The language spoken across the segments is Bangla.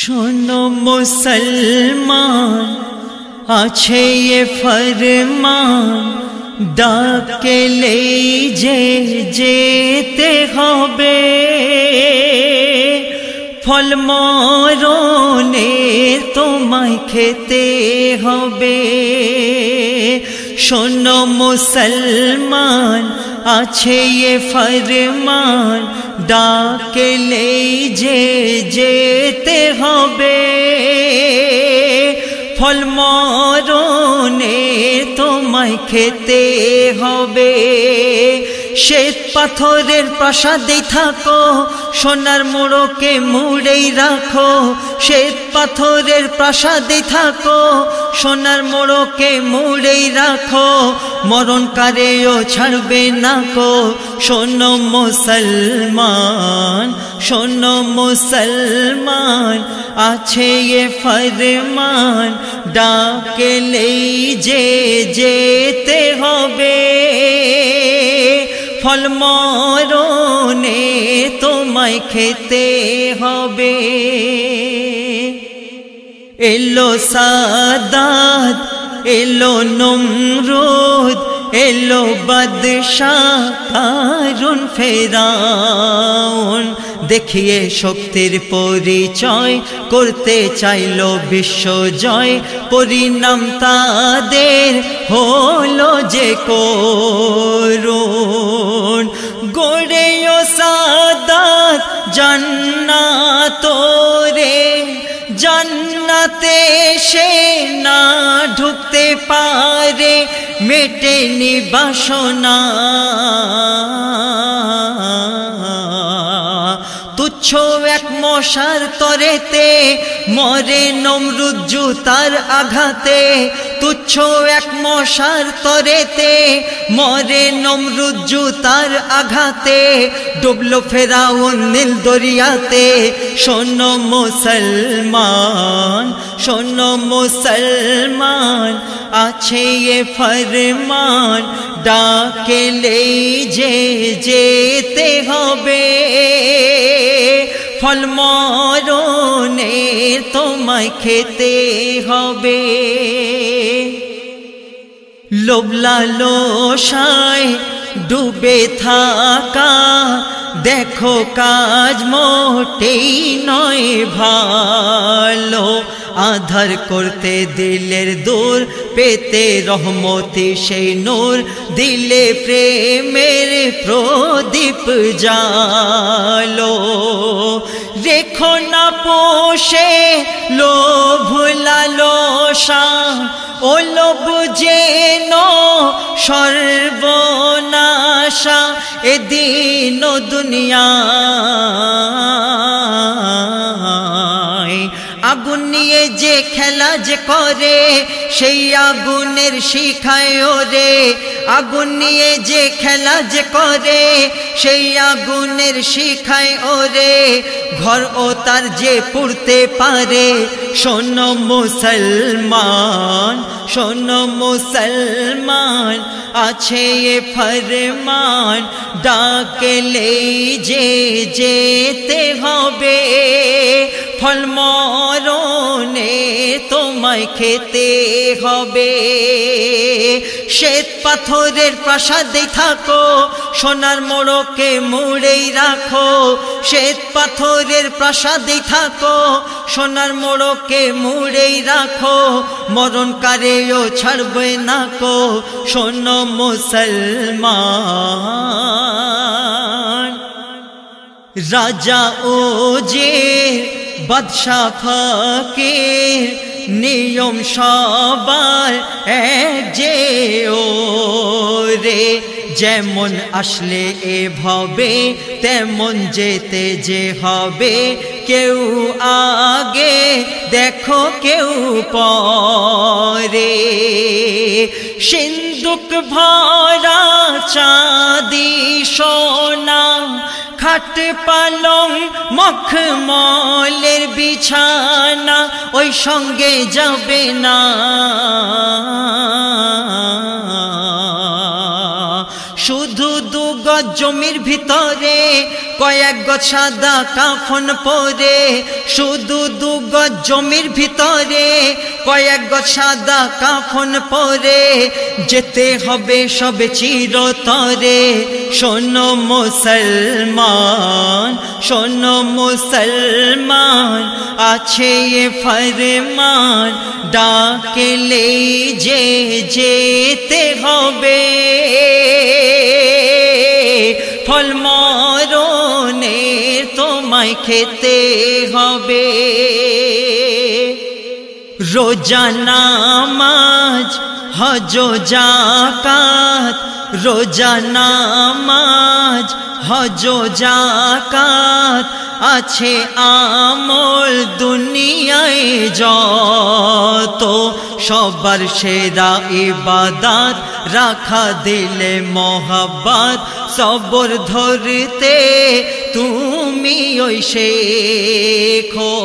শোনো মুসলমান, আছে এ ফরমান, ডাকলে যে যেতে হবে, ফল মরণে তোমায় খেতে হবে। শোনো মুসলমান, আছে এ ফরমান, ডাকলে যে যেতে হবে, ফল মরণে তোমায় খেতে হবে। শ্বেত পাথরের প্রাসাদে থাকো, সোনার মোড়কে মুড়েই রাখো। শ্বেত পাথরের প্রাসাদে থাকো, সোনার মোড়কে মুড়েই রাখো, মরণকারেও ছাড়বে না কো। শোনো মুসলমান, শোনো মুসলমান, আছে এ ফরমান, ডাকলেই যে যেতে হবে, ফল মরণে তোমায় খেতে হবে। এলো সাদাত, এলো নমরুদ, এলো বাদশাহ কারুন ফেরাউন, দেখিয়ে শক্তির পরিচয় করতে চাইলো বিশ্বজয়, পরিণাম তাদের হলো যে করুণ। গড়েও সাদাত জান্নাত রে, জান্নাতে সে না ঢুকতে পারে, মেটেনি বাসনা। তুচ্ছ এক মশার তরেতে মরে নমরুদ জুতার আঘাতে, তুচ্ছ এক মশার তরেতে মরে নমরুদ জুতার আঘাতে, ডুবলো ফেরাউন নীল দরিয়াতে। শোনো মুসলমান, শোনো মুসলমান, আছে এ ফরমান, ডাকলেই যে যেতে হবে, ফল মরণে তোমায় খেতে হবে। লোভ লালসায় ডুবে থাকা, দেখো কাজ মোটেই নয় ভালো, আধার করতে দিলের দূর, পেতে রহমতি সেই নূর, দিলে প্রেমের প্রদীপ জালো। রেখো না পোষে লোভ লালসা, ও লোভ যেন সর্বনাশা, এদিন ও দুনিয়ায়। আগুন নিয়ে যে খেলা যে করে, সেই আগুনের শিখায় ওরে, আগুন নিয়ে যে খেলা যে করে, সেই আগুনের শিখায় ওরে, ঘর ও তার যে পুড়তে পারে। শোনো মুসলমান, শোনো মুসলমান, আছে এ ফরমান, ডাকলেই যে যেতে হবে, ফল মরণে তোমায় খেতে হবে। শ্বেত পাথরের প্রাসাদে থাকো, সোনার মোড়কে মুড়েই রাখো। শ্বেত পাথরের প্রাসাদে থাকো, সোনার মোড়কে মুড়েই রাখো, মরণকারেও ছাড়বে না কো। শোনো মুসলমান, রাজা ও যে বাদশা ফকির, নিয়ম সবার এক যে ওরে, যেমন আসলে এভাবে তেমন যেতে যে হবে, কেউ আগে দেখো কেউ পরে। সিন্দুক ভরা চাঁদি সোনা, খাট পালং মখমলের বিছানা, ওই সঙ্গে যাবে না। শুধু দুগজ জমির ভিতরে কয়েক গজ সাদা কাফন পরে শুধু 2 গজ জমির ভিতরে কয়েক গজ সাদা কাফন পরে যেতে হবে সবে চিরতরে শোনো মুসলমান শোনো মুসলমান আছে এ ফরমান ডাকলে যে যেতে হবে ফল মরণের তোমায় খেতে হবে রোজা নামাজ হজ যাকাত রোজা নামাজ হজ যাকাত আছে আমল দুনিয়ায় যত সবার সেরা ইবাদত রাখা দিলে মোহাব্বত সবর ধরতে তুমি ওই শেখো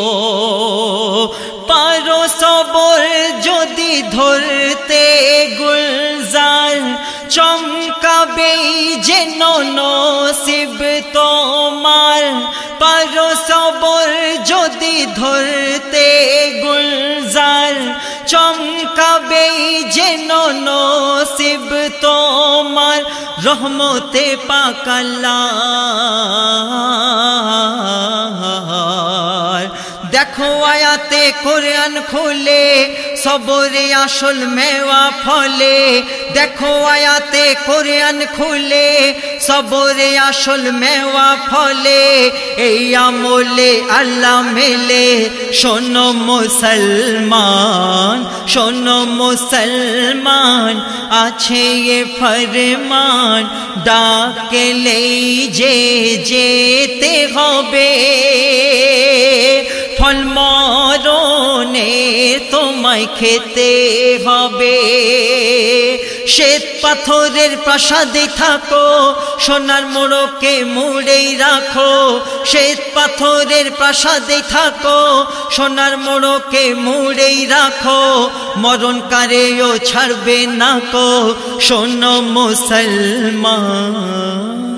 পারো সবর যদি ধরতে গুলজার চমকাবে যেন নসিব তোমার পারো সবর যদি ধরতে গুলজার চমকাবে যেন নসিব তোমার রহমতে পাক আল্লাহর দেখো আয়াতে কোরআন খুলে সবরে আসল মেওয়া ফলে দেখো আয়াতে কোরআন খুলে সবরে আসল মেওয়া ফলে এই আমলে আল্লাহ মেলে শোনো মুসলমান শোনো মুসলমান আছে এ ফরমান ডাকলেই যে যেতে হবে ফল মরণে তোমায় খেতে হবে শ্বেত পাথরের প্রাসাদে থাকো সোনার মোড়কে মুড়েই রাখো শ্বেত পাথরের প্রাসাদে থাকো সোনার মোড়কে মুড়েই রাখো মরণকারেও ছাড়বে না কো শোনো মুসলমান